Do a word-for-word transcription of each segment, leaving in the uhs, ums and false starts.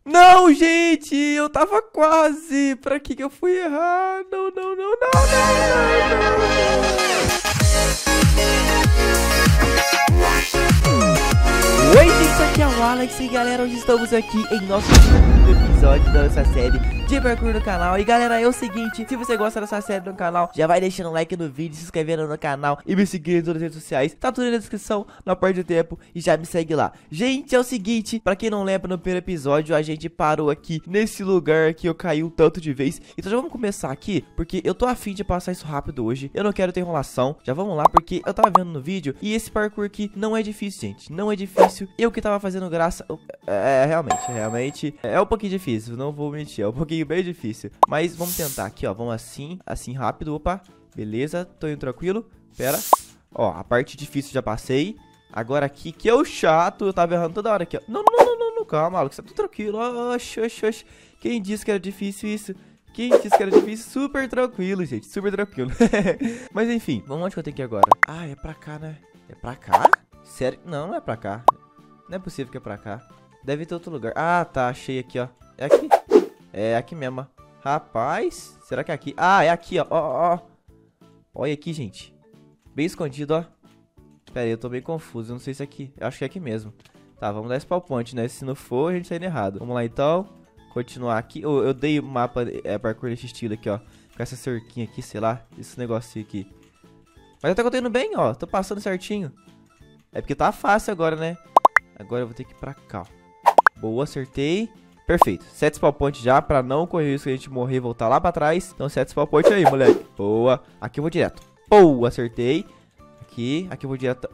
Não, gente, eu tava quase. Pra que que eu fui errar? Não, não, não, não, não, não, não. Oi, gente, aqui é o Alex e galera, hoje estamos aqui em nosso segundo episódio da nossa série de parkour no canal. E galera, é o seguinte, se você gosta dessa série no canal, já vai deixando um like no vídeo, se inscrevendo no canal e me seguindo nas redes sociais. Tá tudo na descrição, não perde tempo e já me segue lá. Gente, é o seguinte, pra quem não lembra, no primeiro episódio a gente parou aqui nesse lugar que eu caí um tanto de vez. Então já vamos começar aqui, porque eu tô afim de passar isso rápido hoje. Eu não quero ter enrolação, já vamos lá, porque eu tava vendo no vídeo e esse parkour aqui não é difícil, gente, não é difícil. Eu que tava fazendo graça, é, realmente, realmente é um pouquinho difícil, não vou mentir, é um pouquinho bem difícil. Mas vamos tentar aqui, ó, vamos assim, assim rápido, opa, beleza, tô indo tranquilo, pera. Ó, a parte difícil já passei. Agora aqui, que é o chato, eu tava errando toda hora aqui, ó. Não, não, não, não, não, calma, maluco, você tá tudo tranquilo, oxe, oxe, oxe. Quem disse que era difícil isso? Quem disse que era difícil? Super tranquilo, gente, super tranquilo. Mas enfim, vamos onde que eu tenho que ir agora? Ah, é pra cá, né? É pra cá? Sério? Não, não é pra cá. Não é possível que é pra cá. Deve ter outro lugar. Ah, tá, achei aqui, ó. É aqui? É aqui mesmo, ó. Rapaz, será que é aqui? Ah, é aqui, ó, ó, ó. Olha aqui, gente. Bem escondido, ó. Pera aí, eu tô bem confuso, eu não sei se é aqui. Eu acho que é aqui mesmo. Tá, vamos dar esse palpante, né? Se não for, a gente tá indo errado. Vamos lá, então. Continuar aqui. Eu, eu dei o mapa, é, parkour desse estilo aqui, ó. Com essa cerquinha aqui, sei lá. Esse negocinho aqui. Mas até que eu tô indo bem, ó. Tô passando certinho. É porque tá fácil agora, né? Agora eu vou ter que ir pra cá, ó. Boa, acertei. Perfeito. Sete spawn points já, pra não correr risco de a gente morrer e voltar lá pra trás. Então sete spawn points aí, moleque. Boa. Aqui eu vou direto. Boa, acertei. Aqui, aqui eu vou direto.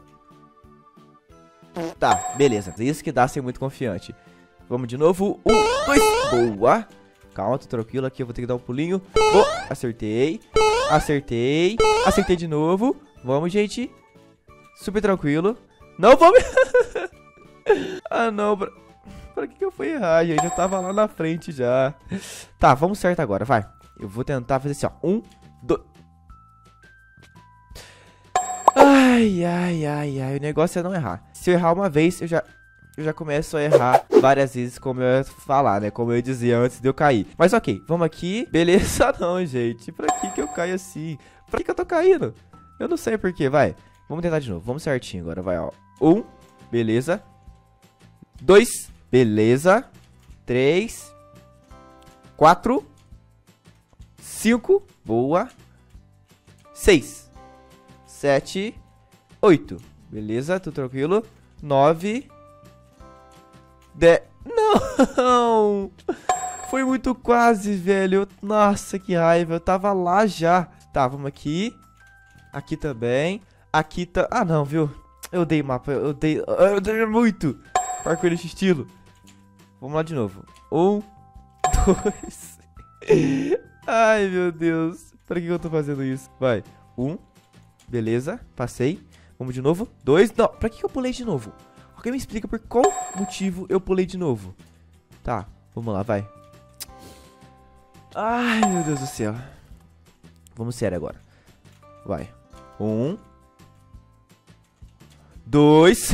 Tá, beleza. Isso que dá ser muito confiante. Vamos de novo. Um, dois. Boa. Calma, tô tranquilo. Aqui eu vou ter que dar um pulinho. Boa. Acertei. Acertei. Acertei de novo. Vamos, gente. Super tranquilo. Não vou me... Ah, não. Pra... pra que que eu fui errar, gente? Eu tava lá na frente já. Tá, vamos certo agora, vai. Eu vou tentar fazer assim, ó. Um, dois... Ai, ai, ai, ai. O negócio é não errar. Se eu errar uma vez, eu já... Eu já começo a errar várias vezes, como eu ia falar, né? Como eu ia dizer antes de eu cair. Mas ok, vamos aqui. Beleza, não, gente. Pra que que eu caio assim? Pra que que eu tô caindo? Eu não sei por quê, vai. Vamos tentar de novo. Vamos certinho agora, vai, ó. Um, beleza. Dois, beleza. Três. Quatro. Cinco, boa. Seis. Sete. Oito, beleza, tudo tranquilo. Nove. Dez. Não! Foi muito quase, velho. Nossa, que raiva. Eu tava lá já. Tá, vamos aqui. Aqui também. Aqui tá... Ah, não, viu? Eu dei mapa. Eu dei... Eu dei muito. Parkour desse estilo. Vamos lá de novo. Um. Dois. Ai, meu Deus. Pra que eu tô fazendo isso? Vai. Um. Beleza. Passei. Vamos de novo. Dois. Não. Pra que eu pulei de novo? Alguém me explica por qual motivo eu pulei de novo. Tá. Vamos lá, vai. Ai, meu Deus do céu. Vamos sério agora. Vai. Um. Dois.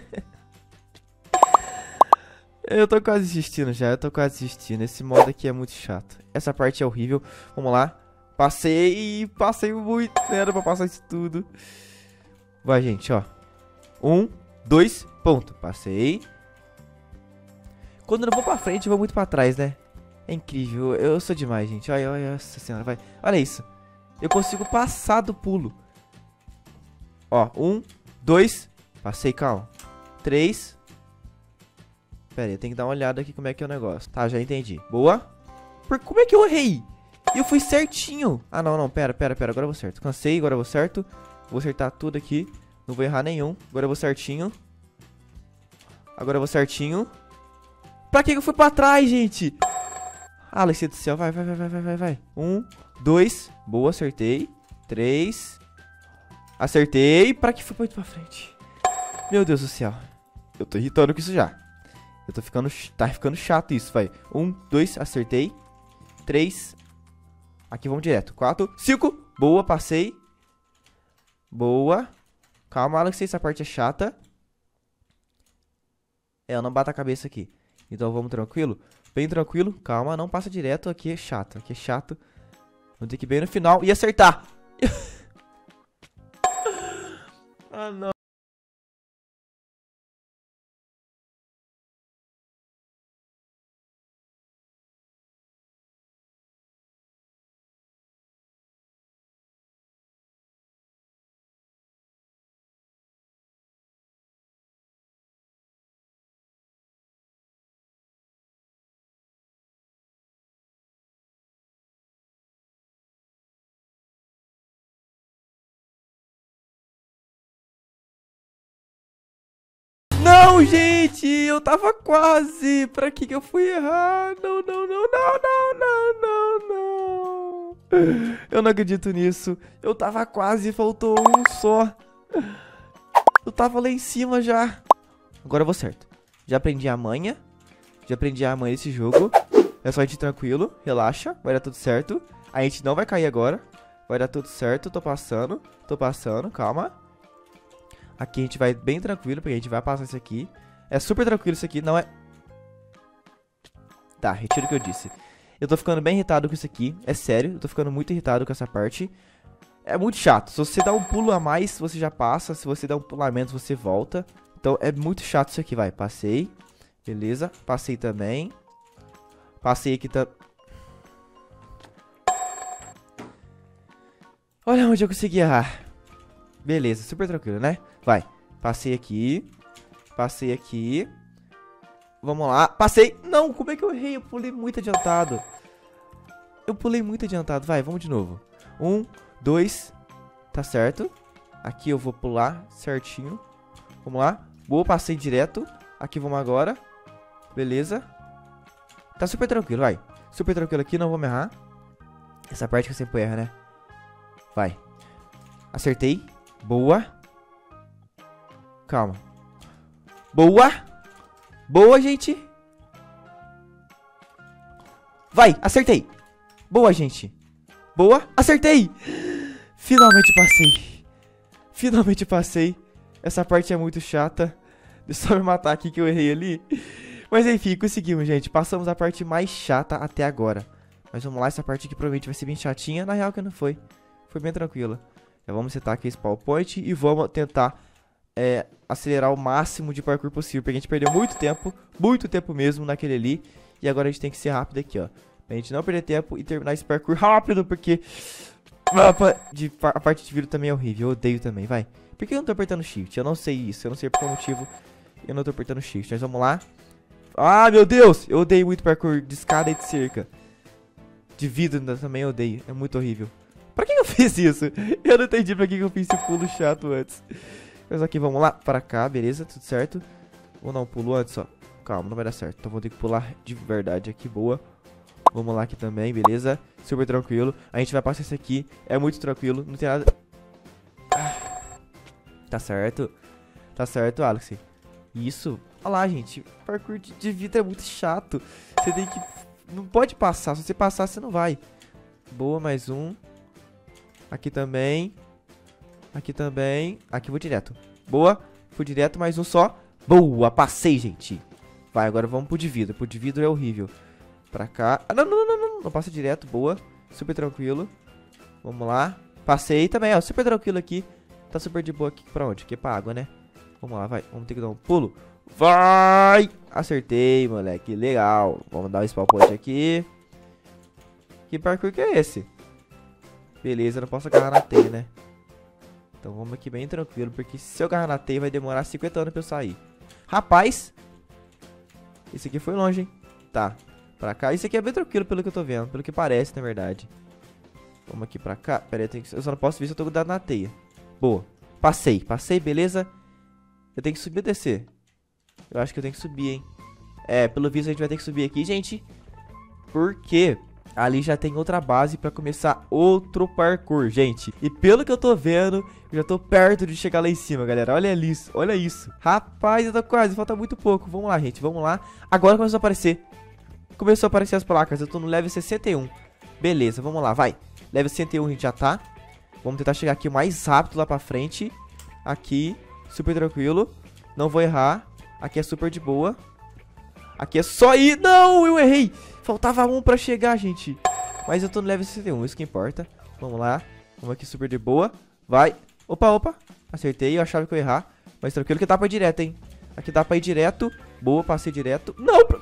Eu tô quase desistindo já. Eu tô quase desistindo. Esse modo aqui é muito chato. Essa parte é horrível. Vamos lá. Passei. Passei muito. Não era pra passar isso tudo. Vai, gente, ó. Um. Dois. Ponto. Passei. Quando eu não vou pra frente, eu vou muito pra trás, né? É incrível. Eu sou demais, gente. Olha, olha. Nossa senhora, vai. Olha isso. Eu consigo passar do pulo. Ó. Um. Dois. Passei, calma. Três. Pera aí, eu tenho que dar uma olhada aqui como é que é o negócio. Tá, já entendi. Boa. Por como é que eu errei? Eu fui certinho. Ah, não, não. Pera, pera, pera. Agora eu vou certo. Cansei, agora eu vou certo. Vou acertar tudo aqui. Não vou errar nenhum. Agora eu vou certinho. Agora eu vou certinho. Pra que eu fui pra trás, gente? Ah, Alex do céu. Vai, vai, vai, vai, vai, vai. Um, dois. Boa, acertei. Três. Acertei. Pra que fui muito pra frente? Meu Deus do céu. Eu tô irritando com isso já. Eu tô ficando... Tá ficando chato isso, vai. Um, dois. Acertei. Três. Aqui vamos direto. Quatro. Cinco. Boa, passei. Boa. Calma, Alex. Essa parte é chata. É, eu não bato a cabeça aqui. Então vamos tranquilo. Bem tranquilo. Calma, não passa direto. Aqui é chato, aqui é chato. Vamos ter que ir bem no final e acertar. Ah, não. Não, gente, eu tava quase. Pra que que eu fui errar? Não, não, não, não, não, não, não, não. Eu não acredito nisso. Eu tava quase, faltou um só. Eu tava lá em cima já. Agora eu vou certo. Já aprendi a manha. Já aprendi a manha desse jogo. É só a gente ir tranquilo, relaxa, vai dar tudo certo. A gente não vai cair agora. Vai dar tudo certo, tô passando. Tô passando, calma. Aqui a gente vai bem tranquilo, porque a gente vai passar isso aqui. É super tranquilo isso aqui, não é... Tá, retiro o que eu disse. Eu tô ficando bem irritado com isso aqui, é sério. Eu tô ficando muito irritado com essa parte. É muito chato, se você dá um pulo a mais, você já passa. Se você dá um pulo a menos, você volta. Então é muito chato isso aqui, vai. Passei, beleza, passei também. Passei aqui também. Olha onde eu consegui errar. Beleza, super tranquilo, né? Vai, passei aqui. Passei aqui. Vamos lá, passei. Não, como é que eu errei? Eu pulei muito adiantado. Eu pulei muito adiantado, vai, vamos de novo. Um, dois. Tá certo. Aqui eu vou pular certinho. Vamos lá, boa, passei direto. Aqui vamos agora. Beleza. Tá super tranquilo, vai. Super tranquilo aqui, não vou me errar. Essa parte que eu sempre erro, né? Vai. Acertei. Boa. Calma. Boa. Boa, gente. Vai, acertei. Boa, gente. Boa, acertei. Finalmente passei. Finalmente passei. Essa parte é muito chata. Deixa eu só me matar aqui que eu errei ali. Mas enfim, conseguimos, gente. Passamos a parte mais chata até agora. Mas vamos lá, essa parte aqui provavelmente vai ser bem chatinha. Na real que não foi. Foi bem tranquila. Já vamos setar aqui esse spawn point e vamos tentar é, acelerar o máximo de parkour possível. Porque a gente perdeu muito tempo, muito tempo mesmo naquele ali. E agora a gente tem que ser rápido aqui, ó. Pra gente não perder tempo e terminar esse parkour rápido, porque de, a parte de vidro também é horrível. Eu odeio também, vai. Por que eu não tô apertando shift? Eu não sei isso, eu não sei por qual motivo eu não tô apertando shift. Mas vamos lá. Ah, meu Deus! Eu odeio muito parkour de escada e de cerca. De vidro também eu odeio, é muito horrível. Pra que eu fiz isso? Eu não entendi pra que eu fiz esse pulo chato antes. Mas aqui, vamos lá, pra cá, beleza, tudo certo. Vou dar um pulo antes, ó. Calma, não vai dar certo, então vou ter que pular de verdade aqui, boa. Vamos lá aqui também, beleza. Super tranquilo, a gente vai passar esse aqui. É muito tranquilo, não tem nada. Ah, tá certo. Tá certo, Alex. Isso, olha lá, gente. Parkour de, de vidro é muito chato. Você tem que... Não pode passar, se você passar, você não vai. Boa, mais um. Aqui também. Aqui também. Aqui vou direto. Boa. Fui direto, mais um só. Boa, passei, gente. Vai, agora vamos pro de vidro. Pro de vidro é horrível. Pra cá. Ah, não, não, não, não. Não passa direto. Boa. Super tranquilo. Vamos lá. Passei também, ó. Super tranquilo aqui. Tá super de boa aqui. Pra onde? Aqui é pra água, né? Vamos lá, vai. Vamos ter que dar um pulo. Vai! Acertei, moleque. Legal. Vamos dar um spawn point aqui. Que parkour que é esse? Beleza, eu não posso agarrar na teia, né? Então vamos aqui bem tranquilo, porque se eu agarrar na teia vai demorar cinquenta anos pra eu sair. Rapaz! Esse aqui foi longe, hein? Tá, pra cá. Isso aqui é bem tranquilo pelo que eu tô vendo, pelo que parece, na verdade. Vamos aqui pra cá. Pera aí, eu, que... eu só não posso ver se eu tô grudado na teia. Boa. Passei, passei, beleza. Eu tenho que subir ou descer? Eu acho que eu tenho que subir, hein? É, pelo visto a gente vai ter que subir aqui, gente. Porque... ali já tem outra base pra começar outro parkour, gente. E pelo que eu tô vendo, eu já tô perto de chegar lá em cima, galera. Olha isso, olha isso. Rapaz, eu tô quase, falta muito pouco. Vamos lá, gente, vamos lá. Agora começou a aparecer. Começou a aparecer as placas, eu tô no level sessenta e um. Beleza, vamos lá, vai. Level sessenta e um a gente já tá. Vamos tentar chegar aqui o mais rápido lá pra frente. Aqui, super tranquilo. Não vou errar. Aqui é super de boa. Aqui é só ir. Não, eu errei. Faltava um pra chegar, gente. Mas eu tô no level sessenta e um, isso que importa. Vamos lá. Vamos aqui super de boa. Vai. Opa, opa. Acertei, eu achava que eu ia errar. Mas tranquilo que dá pra ir direto, hein. Aqui dá pra ir direto. Boa, passei direto. Não, pra...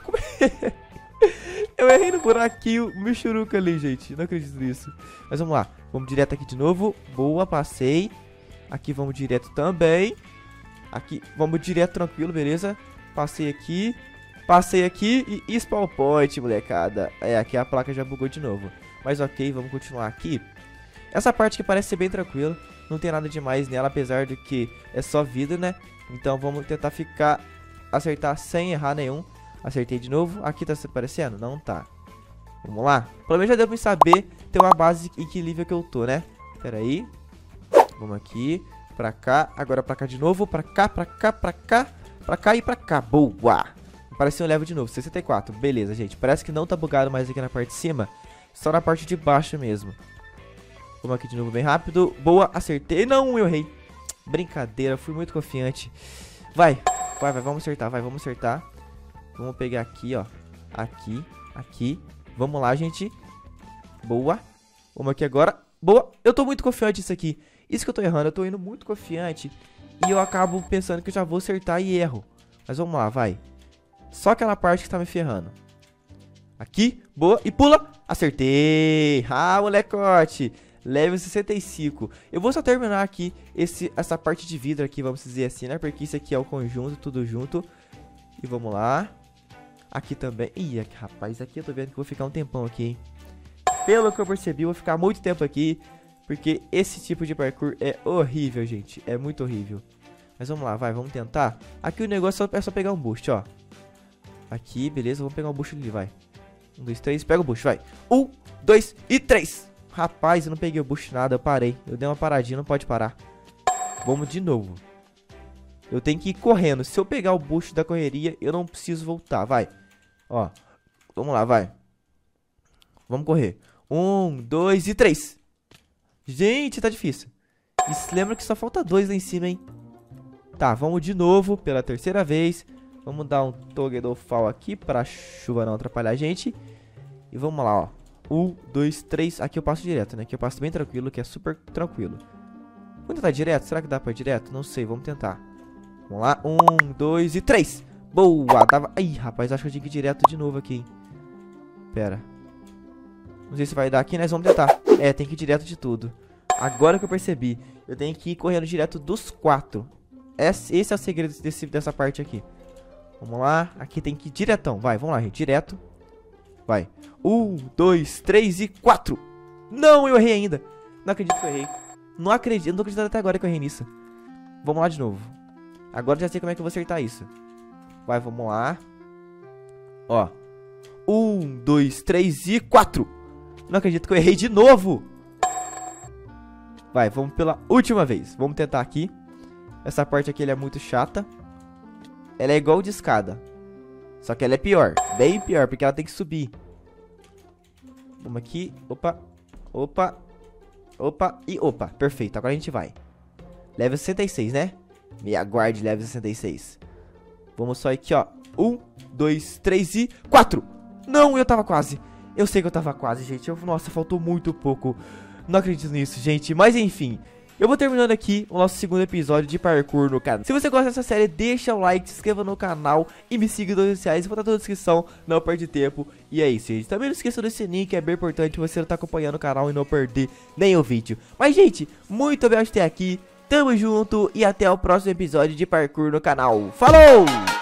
eu errei no buraquinho. Michuruca ali, gente. Não acredito nisso. Mas vamos lá. Vamos direto aqui de novo. Boa, passei. Aqui vamos direto também. Aqui, vamos direto tranquilo, beleza. Passei aqui. Passei aqui e spawn point, molecada. É, aqui a placa já bugou de novo. Mas ok, vamos continuar aqui. Essa parte que parece ser bem tranquila. Não tem nada demais nela, apesar de que é só vida, né? Então vamos tentar ficar... acertar sem errar nenhum. Acertei de novo. Aqui tá se parecendo? Não tá. Vamos lá. Pelo menos já deu pra saber ter uma base em que nível que eu tô, né? Pera aí. Vamos aqui. Pra cá. Agora pra cá de novo. Pra cá, pra cá, pra cá. Pra cá e pra cá. Boa. Apareceu um level de novo. sessenta e quatro. Beleza, gente. Parece que não tá bugado mais aqui na parte de cima. Só na parte de baixo mesmo. Vamos aqui de novo bem rápido. Boa. Acertei. Não, eu errei. Brincadeira. Fui muito confiante. Vai. Vai, vai. Vamos acertar. Vai, vamos acertar. Vamos pegar aqui, ó. Aqui. Aqui. Vamos lá, gente. Boa. Vamos aqui agora. Boa. Eu tô muito confiante nisso aqui. Isso que eu tô errando. Eu tô indo muito confiante. E eu acabo pensando que eu já vou acertar e erro. Mas vamos lá, vai. Só aquela parte que tá me ferrando. Aqui. Boa. E pula. Acertei. Ah, molecote. Level sessenta e cinco. Eu vou só terminar aqui esse, essa parte de vidro aqui, vamos dizer assim, né? Porque isso aqui é o conjunto, tudo junto. E vamos lá. Aqui também. Ih, aqui, rapaz, aqui eu tô vendo que eu vou ficar um tempão aqui, hein? Pelo que eu percebi, eu vou ficar muito tempo aqui. Porque esse tipo de parkour é horrível, gente. É muito horrível. Mas vamos lá, vai, vamos tentar. Aqui o negócio é só pegar um boost, ó. Aqui, beleza, vamos pegar um boost ali, vai. Um, dois, três, pega o boost, vai. Um, dois e três. Rapaz, eu não peguei o boost nada, eu parei. Eu dei uma paradinha, não pode parar. Vamos de novo. Eu tenho que ir correndo. Se eu pegar o boost da correria, eu não preciso voltar, vai. Ó, vamos lá, vai. Vamos correr. Um, dois e três. Gente, tá difícil. E se lembra que só falta dois lá em cima, hein? Tá, vamos de novo, pela terceira vez. Vamos dar um toggle fall aqui pra chuva não atrapalhar a gente. E vamos lá, ó. Um, dois, três. Aqui eu passo direto, né? Aqui eu passo bem tranquilo, que é super tranquilo. Vamos tentar direto? Será que dá pra ir direto? Não sei, vamos tentar. Vamos lá. Um, dois e três. Boa, dava... Ih, rapaz, acho que eu tinha que ir direto de novo aqui, hein? Pera. Não sei se vai dar aqui, mas vamos tentar. É, tem que ir direto de tudo. Agora que eu percebi. Eu tenho que ir correndo direto dos quatro. Esse, esse é o segredo desse, dessa parte aqui. Vamos lá. Aqui tem que ir diretão. Vai, vamos lá, gente. Direto. Vai. Um, dois, três e quatro. Não, eu errei ainda. Não acredito que eu errei. Não acredito. Não tô acreditando até agora que eu errei nisso. Vamos lá de novo. Agora já sei como é que eu vou acertar isso. Vai, vamos lá. Ó. Um, dois, três e quatro. Não acredito que eu errei de novo. Vai, vamos pela última vez. Vamos tentar aqui. Essa parte aqui ela é muito chata. Ela é igual de escada. Só que ela é pior. Bem pior, porque ela tem que subir. Vamos aqui. Opa. Opa. Opa. E opa. Perfeito. Agora a gente vai. Level sessenta e seis, né? Me aguarde, level sessenta e seis. Vamos só aqui, ó. Um, dois, três e quatro. Não, eu tava quase. Eu sei que eu tava quase, gente. Eu, nossa, faltou muito pouco. Não acredito nisso, gente. Mas enfim. Eu vou terminando aqui o nosso segundo episódio de parkour no canal. Se você gosta dessa série, deixa o like, se inscreva no canal e me siga nas redes sociais. Vou estar toda na descrição, não perde tempo. E é isso, gente. Também não esqueça do sininho, que é bem importante você estar acompanhando o canal e não perder nenhum vídeo. Mas, gente, muito obrigado por ter aqui. Tamo junto e até o próximo episódio de parkour no canal. Falou!